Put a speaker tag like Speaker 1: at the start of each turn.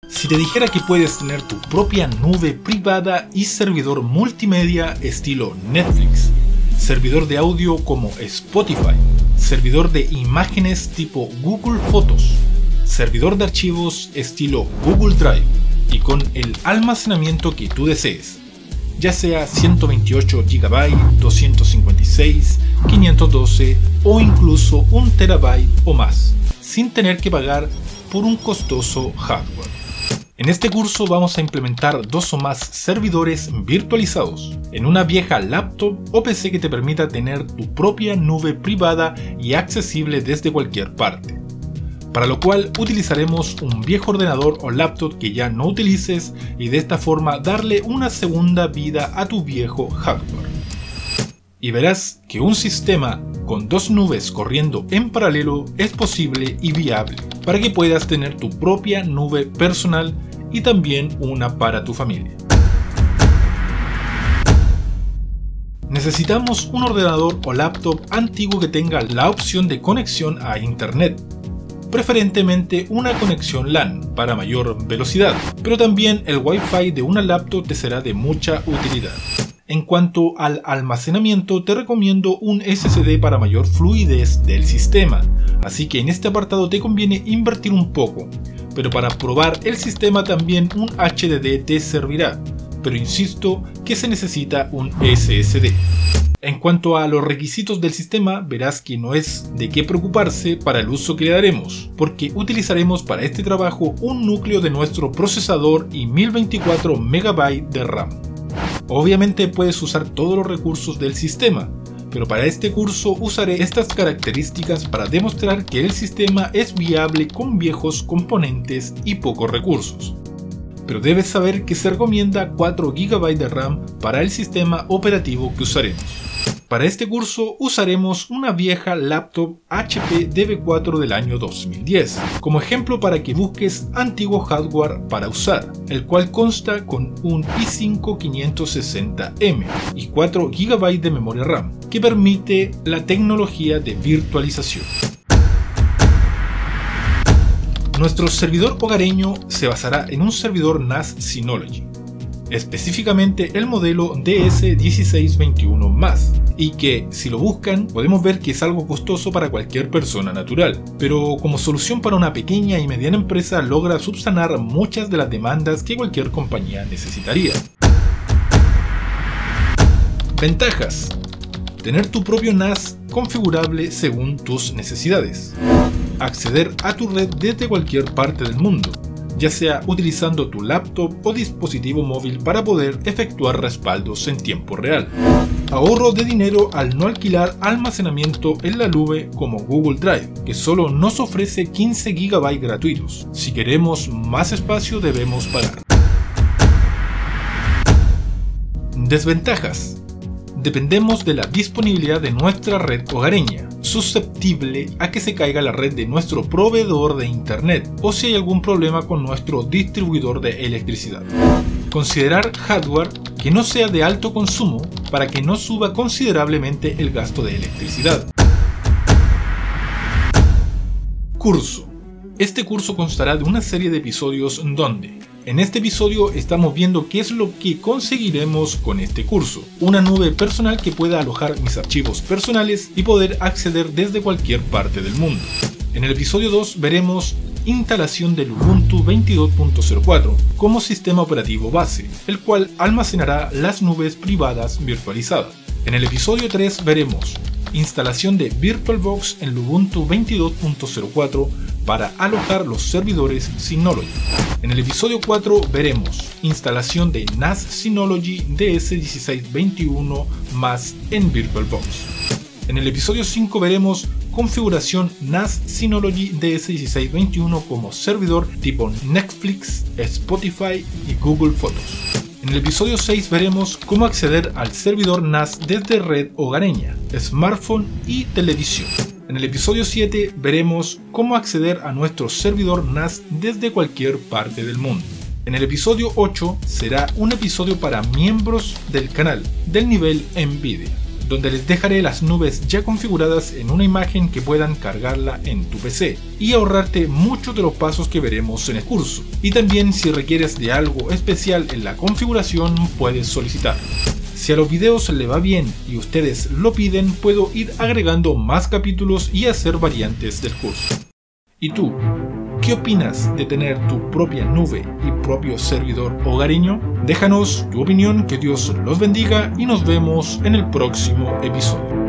Speaker 1: Si te dijera que puedes tener tu propia nube privada y servidor multimedia estilo Netflix, servidor de audio como Spotify, servidor de imágenes tipo Google Fotos, servidor de archivos estilo Google Drive y con el almacenamiento que tú desees, ya sea 128 GB, 256, 512 o incluso 1 TB o más, sin tener que pagar por un costoso hardware. En este curso vamos a implementar 2 o más servidores virtualizados en una vieja laptop o PC que te permita tener tu propia nube privada y accesible desde cualquier parte. Para lo cual utilizaremos un viejo ordenador o laptop que ya no utilices y de esta forma darle una segunda vida a tu viejo hardware. Y verás que un sistema con 2 nubes corriendo en paralelo es posible y viable para que puedas tener tu propia nube personal y también una para tu familia. Necesitamos un ordenador o laptop antiguo que tenga la opción de conexión a internet, preferentemente una conexión LAN para mayor velocidad, pero también el Wi-Fi de una laptop te será de mucha utilidad. En cuanto al almacenamiento, te recomiendo un SSD para mayor fluidez del sistema, así que en este apartado te conviene invertir un poco, pero para probar el sistema también un HDD te servirá, pero insisto que se necesita un SSD. En cuanto a los requisitos del sistema, verás que no es de qué preocuparse para el uso que le daremos, porque utilizaremos para este trabajo un núcleo de nuestro procesador y 1024 MB de RAM. Obviamente puedes usar todos los recursos del sistema, pero para este curso usaré estas características para demostrar que el sistema es viable con viejos componentes y pocos recursos. Pero debes saber que se recomienda 4 GB de RAM para el sistema operativo que usaremos. Para este curso usaremos una vieja laptop HP DB4 del año 2010 como ejemplo para que busques antiguo hardware para usar, el cual consta con un i5 560M y 4 GB de memoria RAM que permite la tecnología de virtualización. Nuestro servidor hogareño se basará en un servidor NAS Synology, específicamente el modelo DS1621+, y que, si lo buscan, podemos ver que es algo costoso para cualquier persona natural, pero como solución para una pequeña y mediana empresa logra subsanar muchas de las demandas que cualquier compañía necesitaría. Ventajas: tener tu propio NAS configurable según tus necesidades. Acceder a tu red desde cualquier parte del mundo, ya sea utilizando tu laptop o dispositivo móvil para poder efectuar respaldos en tiempo real. Ahorro de dinero al no alquilar almacenamiento en la nube como Google Drive, que solo nos ofrece 15 GB gratuitos. Si queremos más espacio debemos pagar. Desventajas: dependemos de la disponibilidad de nuestra red hogareña, susceptible a que se caiga la red de nuestro proveedor de internet o si hay algún problema con nuestro distribuidor de electricidad. Considerar hardware que no sea de alto consumo para que no suba considerablemente el gasto de electricidad. Curso. Este curso constará de una serie de episodios donde en este episodio estamos viendo qué es lo que conseguiremos con este curso. Una nube personal que pueda alojar mis archivos personales y poder acceder desde cualquier parte del mundo. En el episodio 2 veremos instalación del Ubuntu 22.04 como sistema operativo base, el cual almacenará las nubes privadas virtualizadas. En el episodio 3 veremos instalación de VirtualBox en el Ubuntu 22.04 para alojar los servidores Synology. En el episodio 4 veremos instalación de NAS Synology DS1621+ en VirtualBox. En el episodio 5 veremos configuración NAS Synology DS1621 como servidor tipo Netflix, Spotify y Google Fotos. En el episodio 6 veremos cómo acceder al servidor NAS desde red hogareña, smartphone y televisión. En el episodio 7 veremos cómo acceder a nuestro servidor NAS desde cualquier parte del mundo. En el episodio 8 será un episodio para miembros del canal del nivel NVIDIA, donde les dejaré las nubes ya configuradas en una imagen que puedan cargarla en tu PC y ahorrarte muchos de los pasos que veremos en el curso. Y también si requieres de algo especial en la configuración puedes solicitarlo. Si a los videos le va bien y ustedes lo piden, puedo ir agregando más capítulos y hacer variantes del curso. ¿Y tú? ¿Qué opinas de tener tu propia nube y propio servidor hogareño? Déjanos tu opinión, que Dios los bendiga y nos vemos en el próximo episodio.